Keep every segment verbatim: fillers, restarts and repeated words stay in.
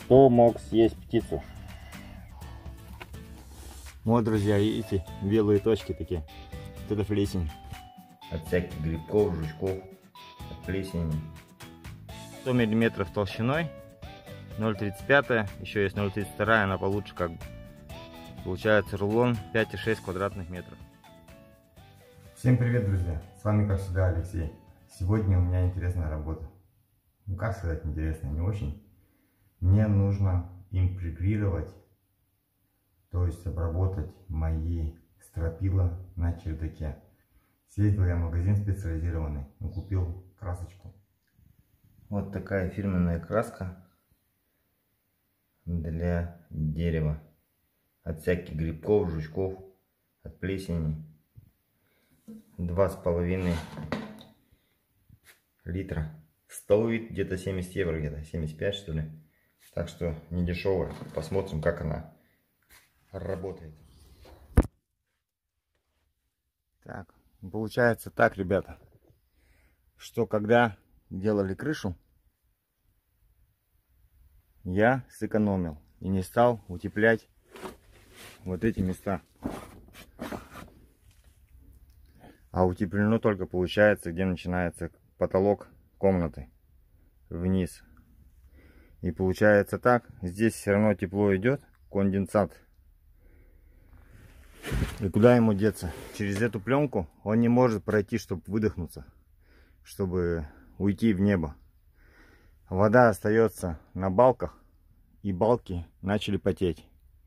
Кто мог съесть птицу? Вот, друзья, видите, белые точки такие. Вот это плесень. От всяких грибков, жучков, от плесени. сто миллиметров толщиной. ноль тридцать пять. Еще есть ноль тридцать два, она получше как бы. Получается рулон пять и шесть квадратных метров. Всем привет, друзья! С вами, как всегда, Алексей. Сегодня у меня интересная работа. Ну, как сказать, интересная, не очень. Мне нужно импрегрировать, то есть обработать мои стропила на чердаке. Съездил я в магазин специализированный, ну, купил красочку. Вот такая фирменная краска для дерева. От всяких грибков, жучков, от плесени. Два с половиной литра. Стоит где-то семьдесят евро, где-то семьдесят пять, что ли. Так что не дешевая. Посмотрим, как она работает. Так, получается так, ребята, что когда делали крышу, я сэкономил и не стал утеплять вот эти места. А утеплено только получается, где начинается потолок комнаты вниз. И получается так, здесь все равно тепло идет, конденсат. И куда ему деться? Через эту пленку он не может пройти, чтобы выдохнуться, чтобы уйти в небо. Вода остается на балках, и балки начали потеть.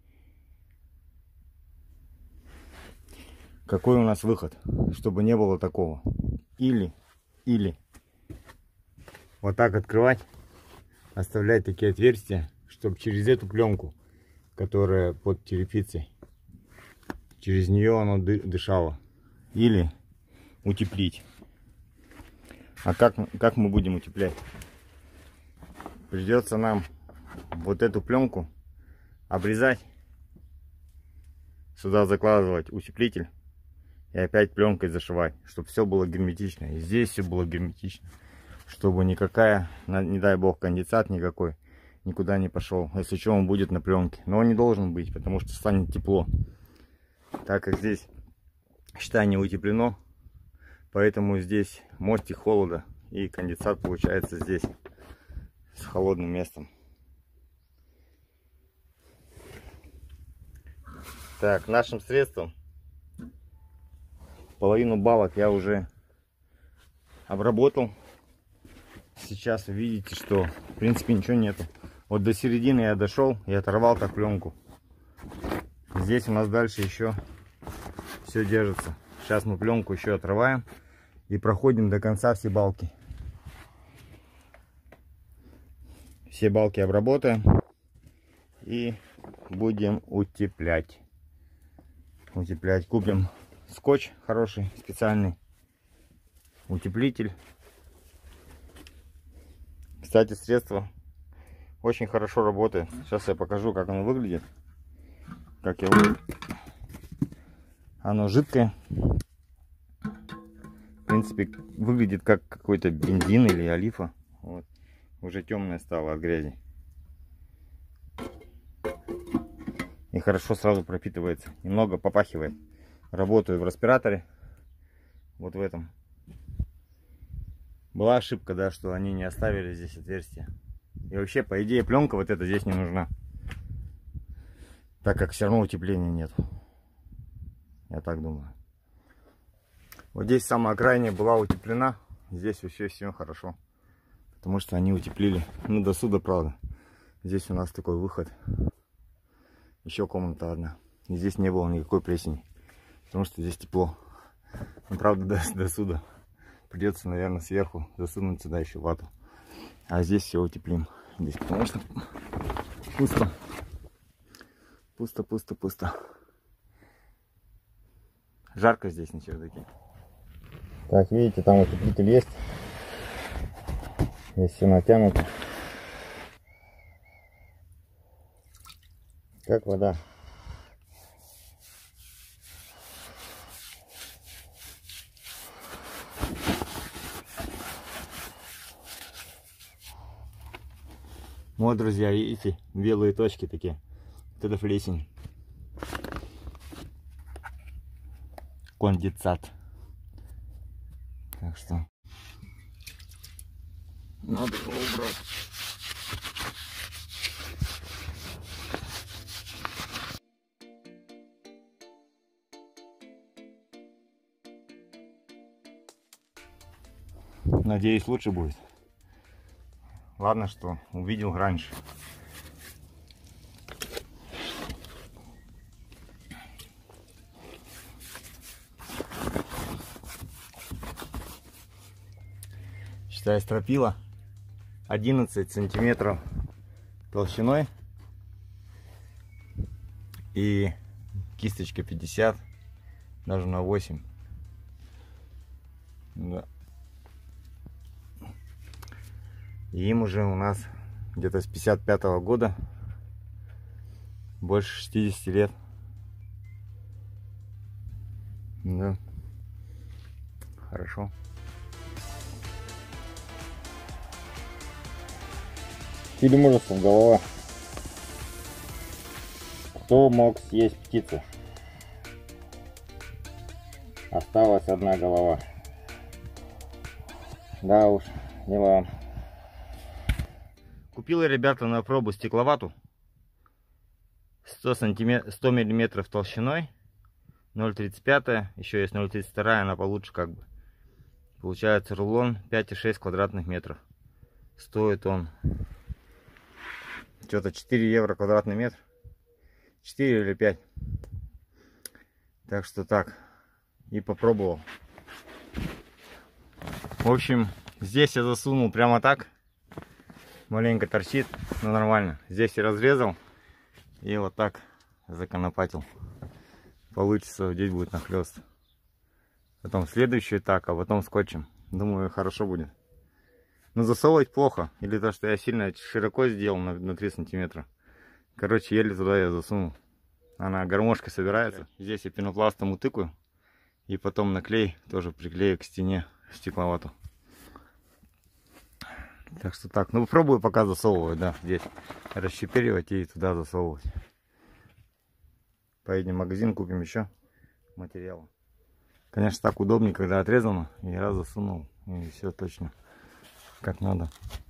Какой у нас выход, чтобы не было такого? Или, или вот так открывать, оставлять такие отверстия, чтобы через эту пленку, которая под черепицей, через нее оно дышало. Или утеплить. А как, как мы будем утеплять? Придется нам вот эту пленку обрезать, сюда закладывать утеплитель и опять пленкой зашивать, чтобы все было герметично. И здесь все было герметично, чтобы никакая, не дай бог, конденсат никакой никуда не пошел. Если что, он будет на пленке. Но он не должен быть, потому что станет тепло. Так как здесь, считай, не утеплено, поэтому здесь мостик холода, и конденсат получается здесь с холодным местом. Так, нашим средством половину балок я уже обработал. Сейчас вы видите, что в принципе ничего нету. Вот до середины я дошел и оторвал так пленку. Здесь у нас дальше еще все держится. Сейчас мы пленку еще отрываем и проходим до конца все балки. Все балки обработаем и будем утеплять. Утеплять. Купим скотч хороший, специальный утеплитель. Кстати, средство очень хорошо работает. Сейчас я покажу, как оно выглядит. Как его... Оно жидкое. В принципе, выглядит как какой-то бензин или олифа. Вот. Уже темное стало от грязи. И хорошо сразу пропитывается. Немного попахивает. Работаю в респираторе. Вот в этом. Была ошибка, да, что они не оставили здесь отверстия. И вообще, по идее, пленка вот эта здесь не нужна. Так как все равно утепления нет. Я так думаю. Вот здесь самая крайняя была утеплена. Здесь вообще все хорошо. Потому что они утеплили. Ну, до сюда, правда. Здесь у нас такой выход. Еще комната одна. И здесь не было никакой плесени. Потому что здесь тепло. Но, правда, до, до сюда. Придется, наверное, сверху засунуть сюда еще вату. А здесь все утеплим. Здесь потому что пусто. Пусто, пусто, пусто. Жарко здесь на чердаке. Так, видите, там утеплитель есть. Здесь все натянуто. Как вода. Вот, друзья, видите, белые точки такие. Вот это плесень. Конденсат. Так что надо его убрать. Надеюсь, лучше будет. Ладно, что увидел раньше. Считай, стропила одиннадцать сантиметров толщиной и кисточка пятьдесят, даже на восемь. Да. И им уже у нас где-то с пятьдесят пятого года, больше шестидесяти лет. Да. Хорошо. Фильм ужасов «Голова». Кто мог съесть птицу? Осталась одна голова. Да уж, дела. Купила, ребята, на пробу стекловату. сто сантиметров, сто миллиметров толщиной. ноль тридцать пять. Еще есть ноль тридцать два, она получше как бы. Получается рулон пять и шесть квадратных метров. Стоит он что-то четыре евро квадратный метр. четыре или пять. Так что так. И попробовал. В общем, здесь я засунул прямо так. Маленько торчит, но нормально. Здесь я разрезал и вот так законопатил. Получится, здесь будет нахлёст. Потом следующий так, а потом скотчем. Думаю, хорошо будет. Но засовывать плохо. Или то, что я сильно широко сделал на, на три сантиметра. Короче, еле туда я засунул. Она гармошкой собирается. Здесь я пенопластом утыкаю. И потом на клей тоже приклею к стене стекловату. Так что так. Ну, попробую пока засовывать, да, здесь. Расщеперивать и туда засовывать. Поедем в магазин, купим еще материала. Конечно, так удобнее, когда отрезано. И раз засунул. И все точно как надо.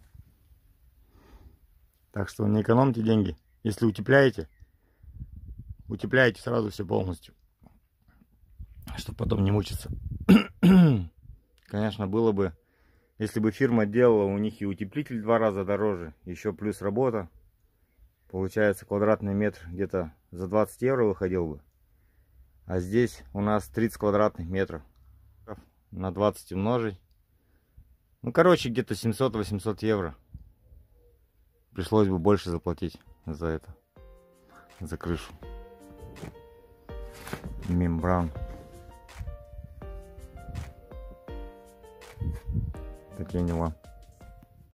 Так что не экономьте деньги. Если утепляете, утепляете сразу все полностью, чтобы потом не мучиться. Конечно, было бы, если бы фирма делала, у них и утеплитель в два раза дороже, еще плюс работа. Получается, квадратный метр где-то за двадцать евро выходил бы. А здесь у нас тридцать квадратных метров. На двадцать умножить. Ну, короче, где-то семьсот-восемьсот евро. Пришлось бы больше заплатить за это. За крышу. Мембран. Такие дела.